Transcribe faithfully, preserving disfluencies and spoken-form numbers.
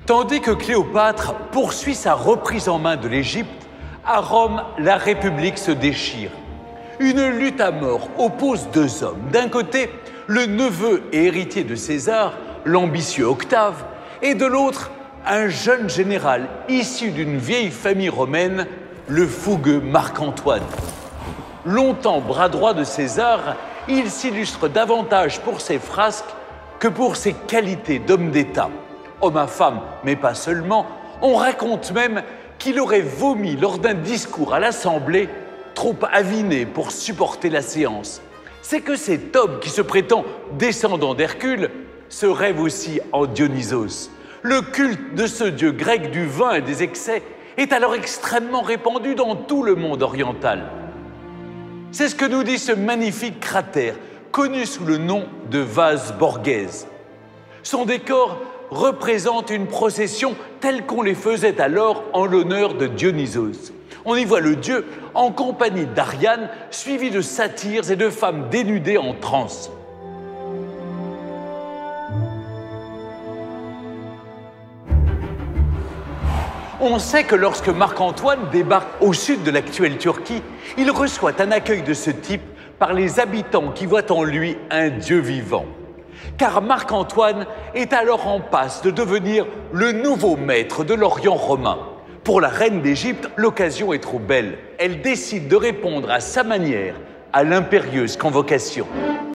Tandis que Cléopâtre poursuit sa reprise en main de l'Égypte, à Rome, la République se déchire. Une lutte à mort oppose deux hommes. D'un côté, le neveu et héritier de César, l'ambitieux Octave, et de l'autre, un jeune général issu d'une vieille famille romaine, le fougueux Marc-Antoine. Longtemps bras droit de César, il s'illustre davantage pour ses frasques que pour ses qualités d'homme d'État. Homme à femme, mais pas seulement, on raconte même qu'il aurait vomi lors d'un discours à l'Assemblée, trop aviné pour supporter la séance. C'est que cet homme qui se prétend descendant d'Hercule se rêve aussi en Dionysos. Le culte de ce dieu grec du vin et des excès est alors extrêmement répandu dans tout le monde oriental. C'est ce que nous dit ce magnifique cratère, connu sous le nom de vase Borghese. Son décor représente une procession telle qu'on les faisait alors en l'honneur de Dionysos. On y voit le dieu en compagnie d'Ariane, suivi de satyres et de femmes dénudées en transe. On sait que lorsque Marc-Antoine débarque au sud de l'actuelle Turquie, il reçoit un accueil de ce type par les habitants qui voient en lui un dieu vivant. Car Marc-Antoine est alors en passe de devenir le nouveau maître de l'Orient romain. Pour la reine d'Égypte, l'occasion est trop belle. Elle décide de répondre à sa manière à l'impérieuse convocation.